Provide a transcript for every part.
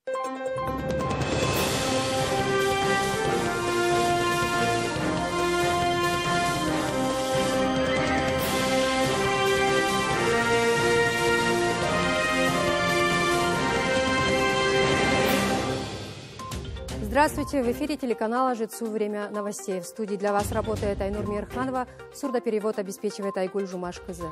Здравствуйте! В эфире телеканала «Жицу. Время новостей». В студии для вас работает Айнур Мирханова. Сурдоперевод обеспечивает Айгуль Жумаш-Кызы.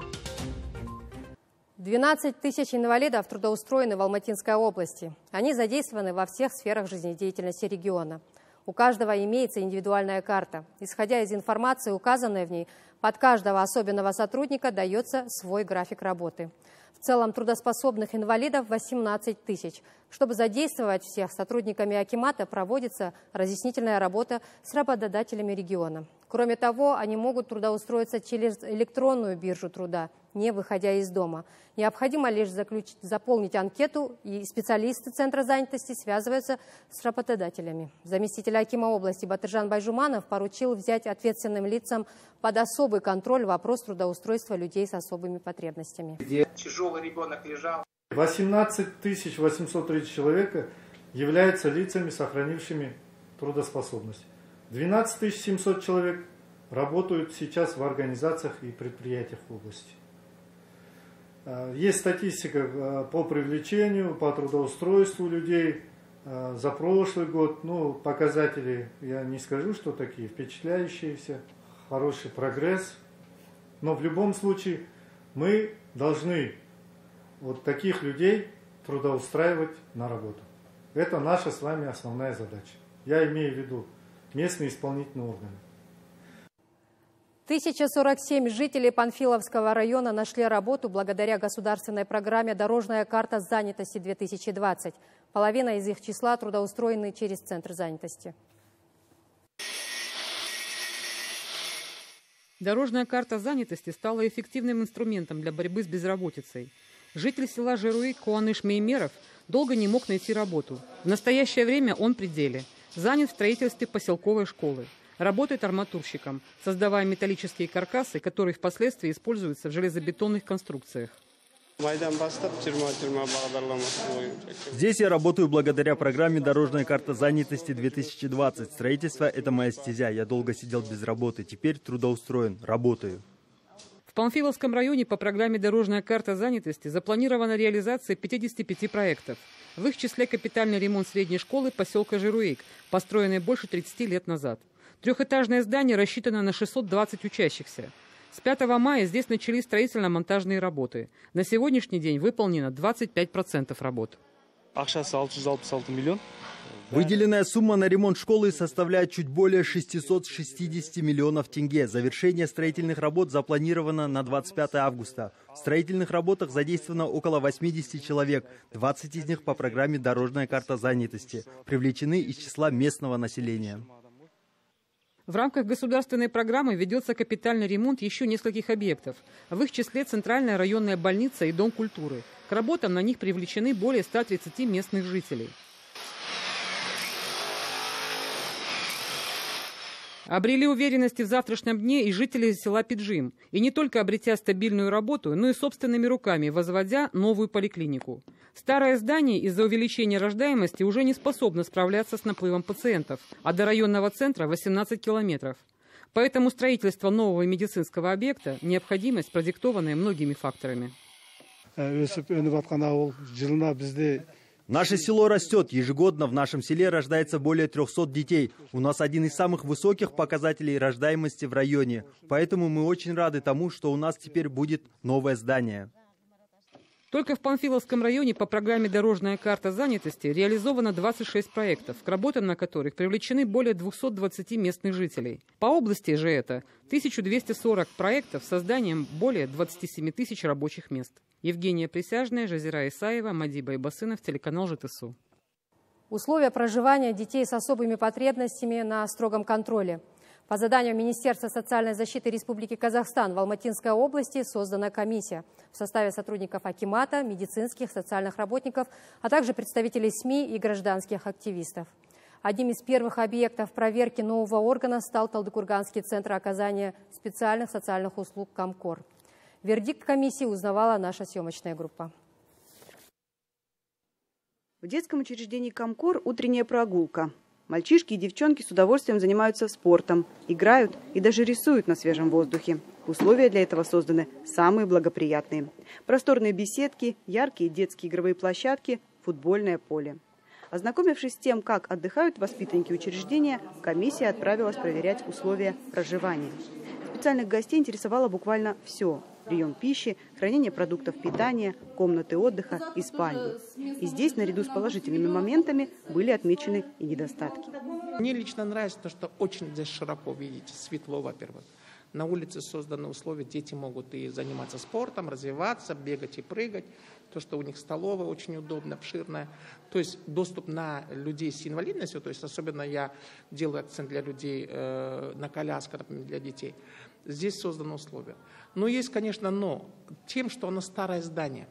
12 тысяч инвалидов трудоустроены в Алматинской области. Они задействованы во всех сферах жизнедеятельности региона. У каждого имеется индивидуальная карта. Исходя из информации, указанной в ней, под каждого особенного сотрудника дается свой график работы. В целом трудоспособных инвалидов 18 тысяч. Чтобы задействовать всех, сотрудниками акимата проводится разъяснительная работа с работодателями региона. Кроме того, они могут трудоустроиться через электронную биржу труда, не выходя из дома. Необходимо лишь заполнить анкету, и специалисты Центра занятости связываются с работодателями. Заместитель акима области Батыржан Байжуманов поручил взять ответственным лицам под особый контроль вопрос трудоустройства людей с особыми потребностями. Где тяжелый ребенок лежал. 18 830 человека являются лицами, сохранившими трудоспособность. 12 700 человек работают сейчас в организациях и предприятиях в области. Есть статистика по привлечению, по трудоустройству людей за прошлый год. Ну, показатели, я не скажу, что такие впечатляющиеся, хороший прогресс. Но в любом случае мы должны вот таких людей трудоустраивать на работу. Это наша с вами основная задача. Я имею в виду местные исполнительные органы. 1047 жителей Панфиловского района нашли работу благодаря государственной программе «Дорожная карта занятости-2020». Половина из их числа трудоустроены через Центр занятости. Дорожная карта занятости стала эффективным инструментом для борьбы с безработицей. Житель села Жируик Куаныш Меймеров долго не мог найти работу. В настоящее время он при деле. Занят в строительстве поселковой школы. Работает арматурщиком, создавая металлические каркасы, которые впоследствии используются в железобетонных конструкциях. Здесь я работаю благодаря программе «Дорожная карта занятости-2020». Строительство – это моя стезя. Я долго сидел без работы. Теперь трудоустроен. Работаю. В Панфиловском районе по программе «Дорожная карта занятости» запланирована реализация 55 проектов. В их числе капитальный ремонт средней школы поселка Жируик, построенной больше 30 лет назад. Трехэтажное здание рассчитано на 620 учащихся. С 5 мая здесь начались строительно-монтажные работы. На сегодняшний день выполнено 25% работ. Выделенная сумма на ремонт школы составляет чуть более 660 миллионов тенге. Завершение строительных работ запланировано на 25 августа. В строительных работах задействовано около 80 человек, 20 из них по программе «Дорожная карта занятости», привлечены из числа местного населения. В рамках государственной программы ведется капитальный ремонт еще нескольких объектов. В их числе Центральная районная больница и Дом культуры. К работам на них привлечены более 130 местных жителей. Обрели уверенности в завтрашнем дне и жители села Пиджим. И не только обретя стабильную работу, но и собственными руками возводя новую поликлинику. Старое здание из-за увеличения рождаемости уже не способно справляться с наплывом пациентов, а до районного центра 18 километров. Поэтому строительство нового медицинского объекта – необходимость, продиктованная многими факторами. Наше село растет. Ежегодно в нашем селе рождается более 300 детей. У нас один из самых высоких показателей рождаемости в районе. Поэтому мы очень рады тому, что у нас теперь будет новое здание. Только в Панфиловском районе по программе «Дорожная карта занятости» реализовано 26 проектов, к работам на которых привлечены более 220 местных жителей. По области же это 1240 проектов с созданием более 27 тысяч рабочих мест. Евгения Присяжная, Жазира Исаева, Мади Байбасынов, телеканал ЖТСУ. Условия проживания детей с особыми потребностями на строгом контроле. По заданию Министерства социальной защиты Республики Казахстан в Алматинской области создана комиссия в составе сотрудников акимата, медицинских, социальных работников, а также представителей СМИ и гражданских активистов. Одним из первых объектов проверки нового органа стал Талдыкурганский центр оказания специальных социальных услуг «Камкор». Вердикт комиссии узнавала наша съемочная группа. В детском учреждении «Комкор» утренняя прогулка. Мальчишки и девчонки с удовольствием занимаются спортом, играют и даже рисуют на свежем воздухе. Условия для этого созданы самые благоприятные. Просторные беседки, яркие детские игровые площадки, футбольное поле. Ознакомившись с тем, как отдыхают воспитанники учреждения, комиссия отправилась проверять условия проживания. Специальных гостей интересовало буквально все – прием пищи, хранение продуктов питания, комнаты отдыха и спальни. И здесь, наряду с положительными моментами, были отмечены и недостатки. Мне лично нравится то, что очень здесь широко, видите, светло, во-первых. На улице созданы условия, дети могут и заниматься спортом, развиваться, бегать и прыгать. То, что у них столовая очень удобная, обширная. То есть доступ на людей с инвалидностью, то есть особенно я делаю акцент для людей на колясках, например, для детей. Здесь созданы условия. Но есть, конечно, но тем, что оно старое здание.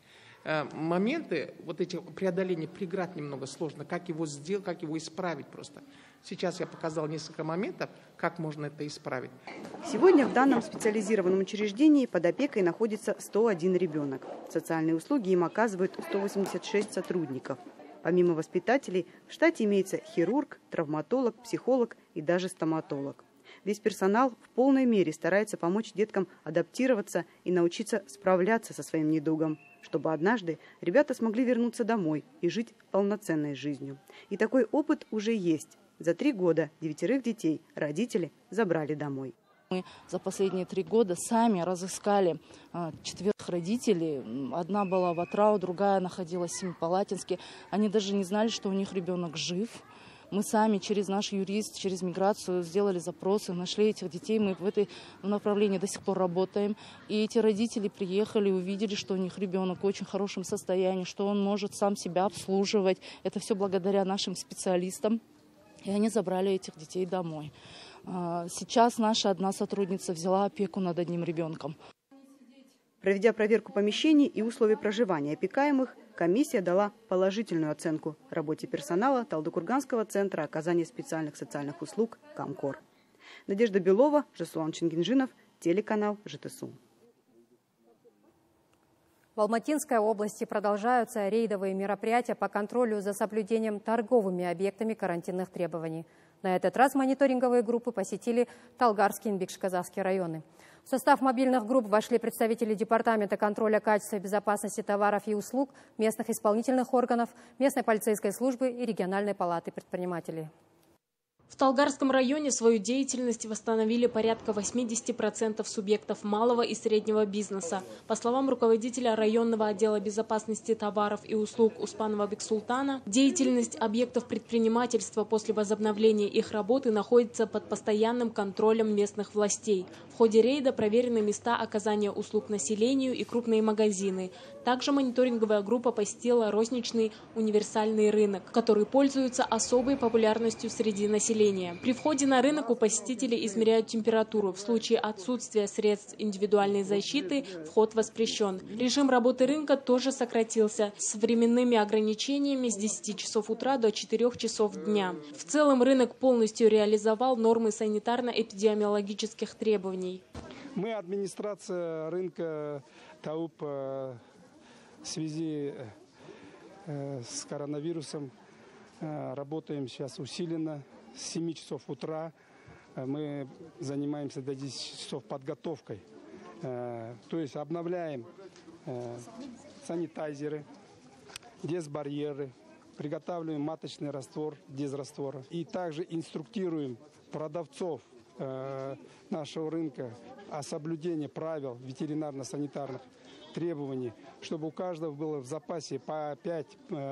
Моменты, вот эти преодоления преград немного сложно, как его сделать, как его исправить просто. Сейчас я показал несколько моментов, как можно это исправить. Сегодня в данном специализированном учреждении под опекой находится 101 ребенок. Социальные услуги им оказывают 186 сотрудников. Помимо воспитателей, в штате имеется хирург, травматолог, психолог и даже стоматолог. Весь персонал в полной мере старается помочь деткам адаптироваться и научиться справляться со своим недугом, чтобы однажды ребята смогли вернуться домой и жить полноценной жизнью. И такой опыт уже есть. За 3 года 9 детей родители забрали домой. Мы за последние 3 года сами разыскали 4 родителей. Одна была в Атрау, другая находилась в Семипалатинске. Они даже не знали, что у них ребенок жив. Мы сами через наш юрист, через миграцию сделали запросы, нашли этих детей. Мы в этом направлении до сих пор работаем. И эти родители приехали, увидели, что у них ребенок в очень хорошем состоянии, что он может сам себя обслуживать. Это все благодаря нашим специалистам. И они забрали этих детей домой. Сейчас наша одна сотрудница взяла опеку над одним ребенком. Проведя проверку помещений и условий проживания опекаемых, комиссия дала положительную оценку работе персонала Талдыкурганского центра оказания специальных социальных услуг «Комкор». Надежда Белова, Жасулан Чингинжинов, телеканал ЖТСУ. В Алматинской области продолжаются рейдовые мероприятия по контролю за соблюдением торговыми объектами карантинных требований. На этот раз мониторинговые группы посетили Талгарский и Инбекшказахский районы. В состав мобильных групп вошли представители Департамента контроля качества и безопасности товаров и услуг, местных исполнительных органов, местной полицейской службы и региональной палаты предпринимателей. В Талгарском районе свою деятельность восстановили порядка 80% субъектов малого и среднего бизнеса. По словам руководителя районного отдела безопасности товаров и услуг Успанова Бексултана, деятельность объектов предпринимательства после возобновления их работы находится под постоянным контролем местных властей. В ходе рейда проверены места оказания услуг населению и крупные магазины. Также мониторинговая группа посетила розничный универсальный рынок, который пользуется особой популярностью среди населения. При входе на рынок у посетителей измеряют температуру. В случае отсутствия средств индивидуальной защиты вход воспрещен. Режим работы рынка тоже сократился с временными ограничениями с 10 часов утра до 4 часов дня. В целом рынок полностью реализовал нормы санитарно-эпидемиологических требований. Мы, администрация рынка ТАУП, в связи с коронавирусом работаем сейчас усиленно. С 7 часов утра мы занимаемся до 10 часов подготовкой. То есть обновляем санитайзеры, дезбарьеры, приготавливаем маточный раствор, дезраствора. И также инструктируем продавцов нашего рынка о соблюдении правил ветеринарно-санитарных требований, чтобы у каждого было в запасе по 5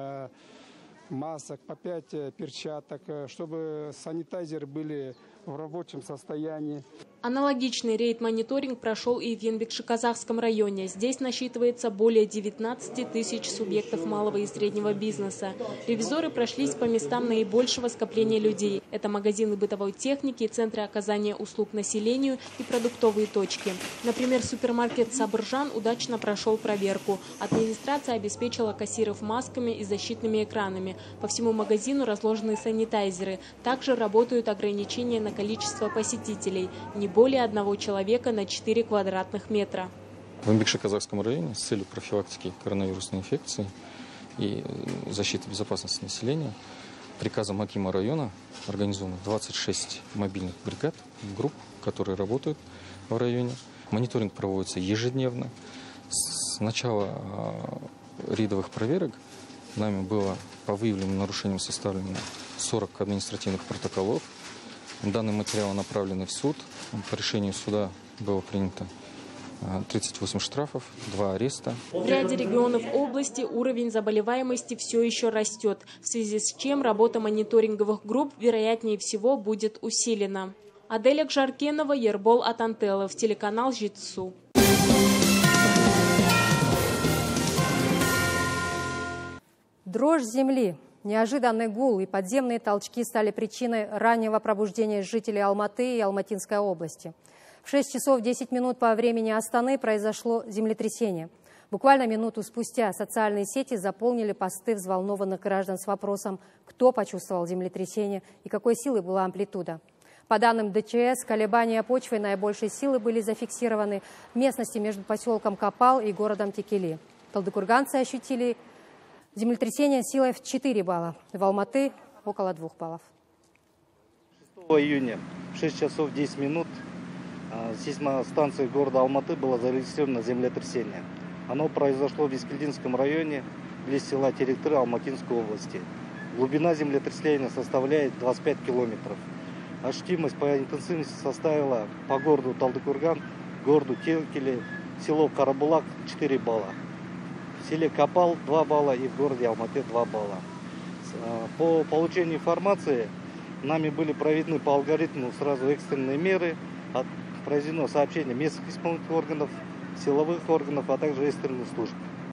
масок, по 5 перчаток, чтобы санитайзеры были в рабочем состоянии. Аналогичный рейд-мониторинг прошел и в Инбекшказахском районе. Здесь насчитывается более 19 тысяч субъектов малого и среднего бизнеса. Ревизоры прошлись по местам наибольшего скопления людей. Это магазины бытовой техники, центры оказания услуг населению и продуктовые точки. Например, супермаркет «Сабыржан» удачно прошел проверку. Администрация обеспечила кассиров масками и защитными экранами. По всему магазину разложены санитайзеры. Также работают ограничения на количество посетителей. Не более 1 человека на 4 квадратных метра. В Инбекшказахском районе с целью профилактики коронавирусной инфекции и защиты безопасности населения приказом акима района организовано 26 мобильных бригад, групп, которые работают в районе. Мониторинг проводится ежедневно. С начала рейдовых проверок нами было по выявленным нарушениям составлено 40 административных протоколов. Данные материалы направлены в суд. По решению суда было принято 38 штрафов, 2 ареста. В ряде регионов области уровень заболеваемости все еще растет, в связи с чем работа мониторинговых групп, вероятнее всего, будет усилена. Аделя Кжаркенова, Ербол Атантелов, телеканал ЖИТСУ. Дрожь земли, неожиданный гул и подземные толчки стали причиной раннего пробуждения жителей Алматы и Алматинской области. В 6 часов 10 минут по времени Астаны произошло землетрясение. Буквально минуту спустя социальные сети заполнили посты взволнованных граждан с вопросом, кто почувствовал землетрясение и какой силы была амплитуда. По данным ДЧС, колебания почвы наибольшей силы были зафиксированы в местности между поселком Капал и городом Текели. Талдыкурганцы ощутили землетрясение силой в 4 балла, в Алматы около 2 баллов. 6 июня в 6 часов 10 минут сейсмостанции города Алматы было зарегистрировано землетрясение. Оно произошло в Искельдинском районе, близ села Теректыры Алматинской области. Глубина землетрясения составляет 25 километров. Ощутимость по интенсивности составила по городу Талдыкурган, городу Текели, село Карабулак 4 балла. В селе Капал 2 балла и в городе Алматы 2 балла. По получению информации нами были проведены по алгоритму сразу экстренные меры. Произведено сообщение местных исполнительных органов, силовых органов, а также экстренных служб.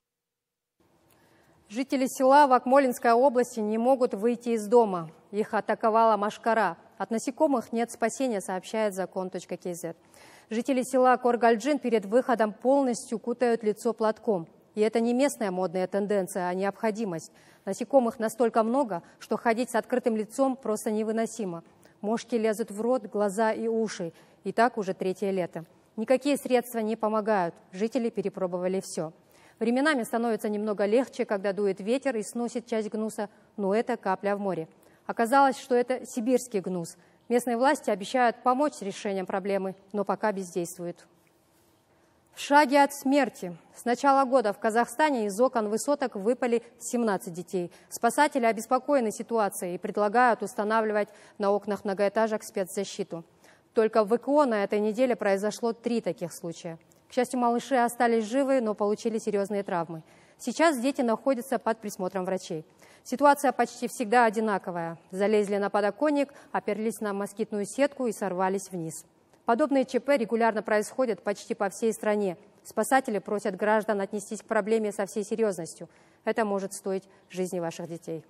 Жители села в Акмолинской области не могут выйти из дома. Их атаковала мошкара. От насекомых нет спасения, сообщает закон.кз. Жители села Коргальджин перед выходом полностью кутают лицо платком. И это не местная модная тенденция, а необходимость. Насекомых настолько много, что ходить с открытым лицом просто невыносимо. Мошки лезут в рот, глаза и уши. И так уже 3-е лето. Никакие средства не помогают. Жители перепробовали все. Временами становится немного легче, когда дует ветер и сносит часть гнуса, но это капля в море. Оказалось, что это сибирский гнус. Местные власти обещают помочь с решением проблемы, но пока бездействуют. В шаге от смерти. С начала года в Казахстане из окон высоток выпали 17 детей. Спасатели обеспокоены ситуацией и предлагают устанавливать на окнах многоэтажек спецзащиту. Только в ВКО на этой неделе произошло 3 таких случая. К счастью, малыши остались живы, но получили серьезные травмы. Сейчас дети находятся под присмотром врачей. Ситуация почти всегда одинаковая. Залезли на подоконник, оперлись на москитную сетку и сорвались вниз. Подобные ЧП регулярно происходят почти по всей стране. Спасатели просят граждан отнестись к проблеме со всей серьезностью. Это может стоить жизни ваших детей.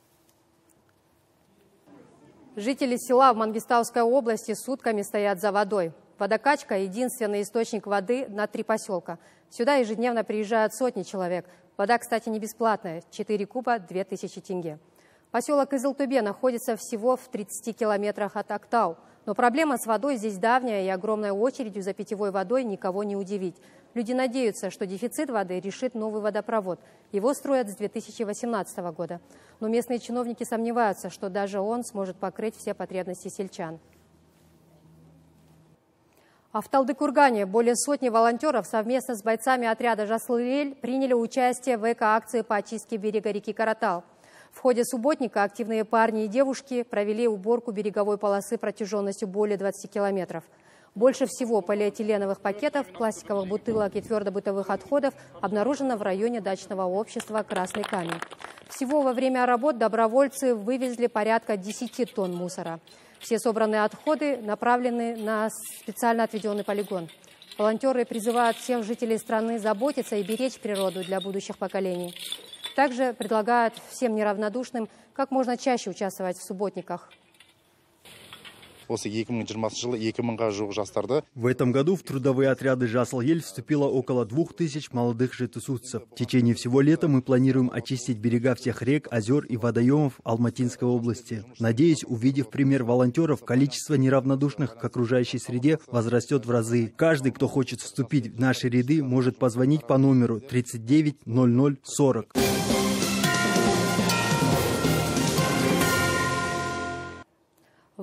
Жители села в Мангистауской области сутками стоят за водой. Водокачка – единственный источник воды на 3 поселка. Сюда ежедневно приезжают сотни человек. Вода, кстати, не бесплатная – 4 куба – 2000 тенге. Поселок Кызылтубе находится всего в 30 километрах от Актау. Но проблема с водой здесь давняя, и огромной очередью за питьевой водой никого не удивить. Люди надеются, что дефицит воды решит новый водопровод. Его строят с 2018 года. Но местные чиновники сомневаются, что даже он сможет покрыть все потребности сельчан. А в Талдыкургане более сотни волонтеров совместно с бойцами отряда «Жасыл-Эль» приняли участие в эко-акции по очистке берега реки Каратал. В ходе субботника активные парни и девушки провели уборку береговой полосы протяженностью более 20 километров. Больше всего полиэтиленовых пакетов, пластиковых бутылок и твердобытовых отходов обнаружено в районе дачного общества «Красный камень». Всего во время работ добровольцы вывезли порядка 10 тонн мусора. Все собранные отходы направлены на специально отведенный полигон. Волонтеры призывают всех жителей страны заботиться и беречь природу для будущих поколений. Также предлагают всем неравнодушным как можно чаще участвовать в субботниках. В этом году в трудовые отряды «Жасыл-Эль» вступило около 2000 молодых жетысутцев. В течение всего лета мы планируем очистить берега всех рек, озер и водоемов Алматинской области. Надеюсь, увидев пример волонтеров, количество неравнодушных к окружающей среде возрастет в разы. Каждый, кто хочет вступить в наши ряды, может позвонить по номеру 39 00 40.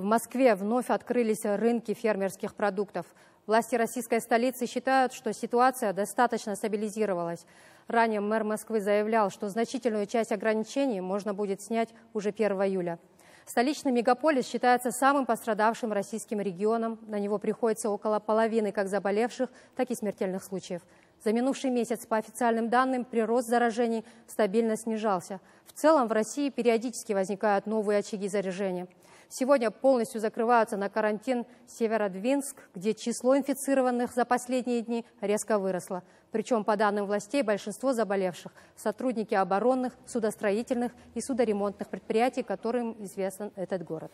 Москве вновь открылись рынки фермерских продуктов. Власти российской столицы считают, что ситуация достаточно стабилизировалась. Ранее мэр Москвы заявлял, что значительную часть ограничений можно будет снять уже 1 июля. Столичный мегаполис считается самым пострадавшим российским регионом. На него приходится около половины как заболевших, так и смертельных случаев. За минувший месяц, по официальным данным, прирост заражений стабильно снижался. В целом в России периодически возникают новые очаги заражения. Сегодня полностью закрываются на карантин Северодвинск, где число инфицированных за последние дни резко выросло. Причем, по данным властей, большинство заболевших – сотрудники оборонных, судостроительных и судоремонтных предприятий, которым известен этот город.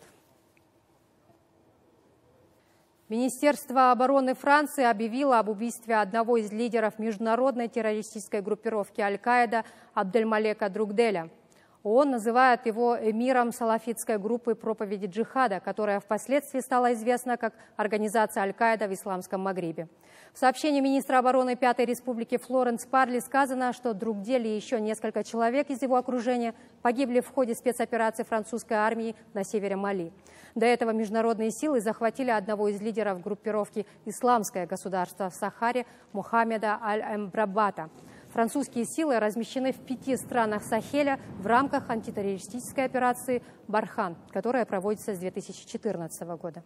Министерство обороны Франции объявило об убийстве одного из лидеров международной террористической группировки Аль-Каида Абдельмалека Друкделя. ООН называет его эмиром салафитской группы проповеди джихада, которая впоследствии стала известна как Организация Аль-Каида в Исламском Магрибе. В сообщении министра обороны 5-й республики Флоренс Парли сказано, что Друкдель и еще несколько человек из его окружения погибли в ходе спецоперации французской армии на севере Мали. До этого международные силы захватили одного из лидеров группировки «Исламское государство» в Сахаре Мухаммеда Аль-Эмбрабата. Французские силы размещены в 5 странах Сахеля в рамках антитеррористической операции «Бархан», которая проводится с 2014 года.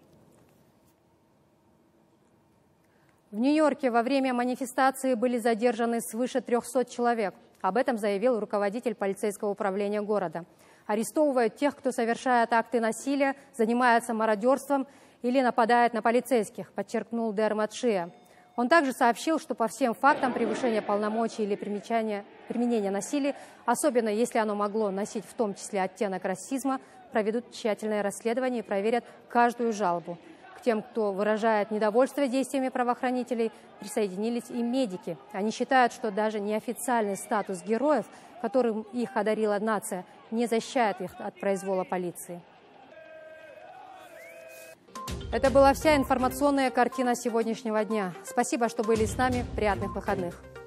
В Нью-Йорке во время манифестации были задержаны свыше 300 человек. Об этом заявил руководитель полицейского управления города. Арестовывают тех, кто совершает акты насилия, занимается мародерством или нападает на полицейских, подчеркнул Дермат Шиа. Он также сообщил, что по всем фактам превышения полномочий или применения насилия, особенно если оно могло носить в том числе оттенок расизма, проведут тщательное расследование и проверят каждую жалобу. К тем, кто выражает недовольство действиями правоохранителей, присоединились и медики. Они считают, что даже неофициальный статус героев, которым их одарила нация, не защищает их от произвола полиции. Это была вся информационная картина сегодняшнего дня. Спасибо, что были с нами. Приятных выходных.